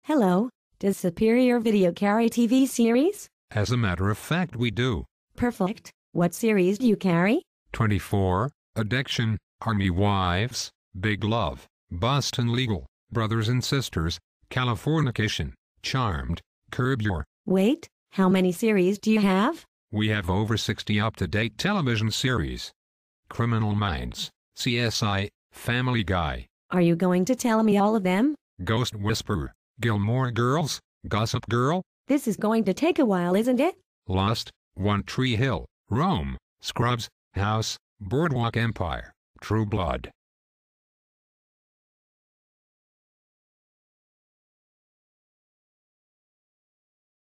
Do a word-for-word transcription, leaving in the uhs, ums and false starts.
Hello, does Superior Video carry T V series? As a matter of fact, we do. Perfect. What series do you carry? twenty-four, Addiction, Army Wives, Big Love, Boston Legal, Brothers and Sisters, Californication, Charmed, Curb Your... Wait, how many series do you have? We have over sixty up-to-date television series. Criminal Minds, C S I, Family Guy. Are you going to tell me all of them? Ghost Whisperer, Gilmore Girls, Gossip Girl, This is going to take a while, isn't it? Lost, One Tree Hill, Rome, Scrubs, House, Boardwalk Empire, True Blood.